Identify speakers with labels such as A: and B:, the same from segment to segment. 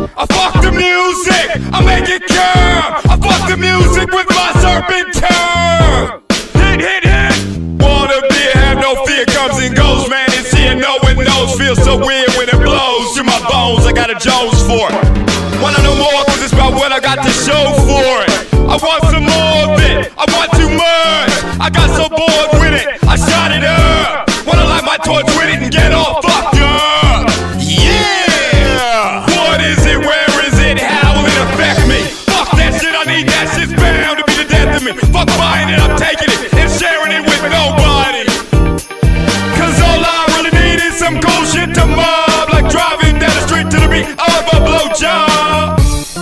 A: I fuck the music, I make it come. I fuck the music with my serpent tongue. Hit, hit, hit. Wanna be, have no fear, comes and goes. Man, it's here, no one knows. Feels so weird when it blows through my bones. I got a Jones for it. Wanna know more, cause it's about what I got to show for it. I want some more of it, I want too much. I got so bored with it, I shot it up. Wanna light my torch with it and get all fucked up. Yeah! What is it, where is it, how will it affect me? Fuck that shit, I need that shit's bound to be the death of me. Fuck buying it, I'm taking it and sharing it with nobody. Cause all I really need is some cool shit to mob. Like driving down the street to the beat of a blowjob.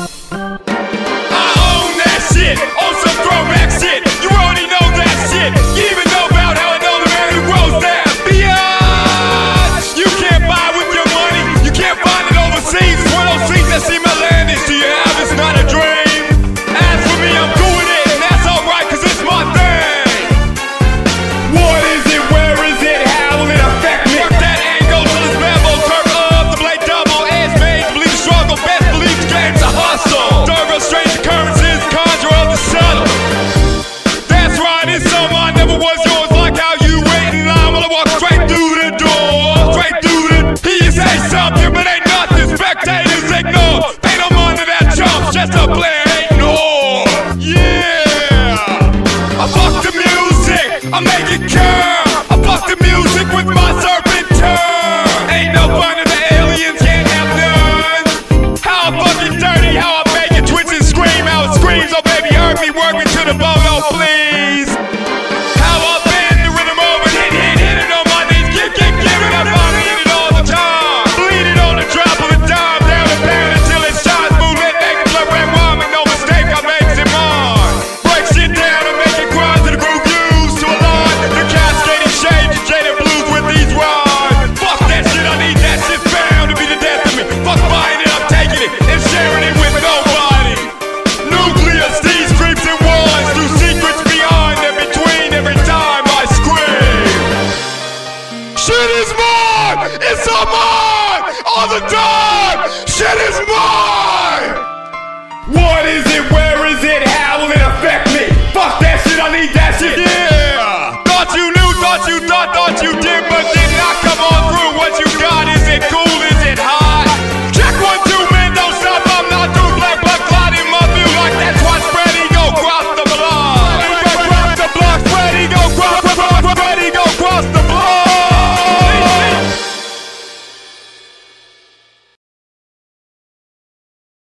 A: On some throwback shit, you already know that shit. You even know about how I know the man who grows that biatch. You can't buy with your money, you can't find it overseas. It's one of those things that seem outlandish to you have, it's not a dream. As for me, I'm doing it, and that's alright, cause it's my thing. What is it, where is it, how will it affect me? Work that angle till it's level, turn up the blade double. Edge made to believe the struggle, best believe the game's a hustle. Serve strange occurrences, subtle. That's right, it's someone never was yours. Like how you wait in line while I walk straight through the door. Straight through the. He say something, but ain't nothing. Spectators ignore. Pay no mind to that chump, just a player ignore. Yeah, I fuck the music, I make it come. I fuck the music with my serpent tongue. Ain't no fun if the aliens can't have none. How fucking dirty, how I make it twitch and scream, how it screams. Oh baby, hurt me, work me to the bone, oh please. How I bend the rhythm over, hit it on my knees. Give it up on it, hit it all the time. Bleed it on the drop of a dime, down and down until it shines. Move it, make it blood red wine, make no mistake, I makes it mine. Break shit down and make it grind to the groove used to align. The cascading shades and jaded blues with these rhymes. Fuck that shit, I need that shit bound to be the death of me. Fuck buying it, I'm taking it and sharing it with nobody. Nucleus, these creeps and wines, through secrets behind and between every time I scream. Shit is mine! It's all mine! All the time! Shit is mine! What is it?